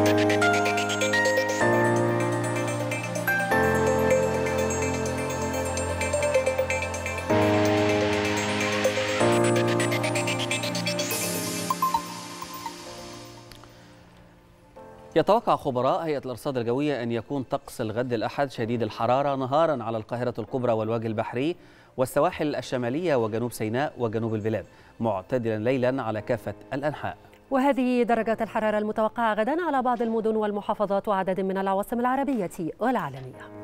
يتوقع خبراء هيئة الأرصاد الجوية أن يكون طقس الغد الأحد شديد الحرارة نهارا على القاهرة الكبرى والوجه البحري والسواحل الشمالية وجنوب سيناء وجنوب البلاد، معتدلا ليلا على كافة الأنحاء. وهذه درجات الحرارة المتوقعة غدا على بعض المدن والمحافظات وعدد من العواصم العربية والعالمية.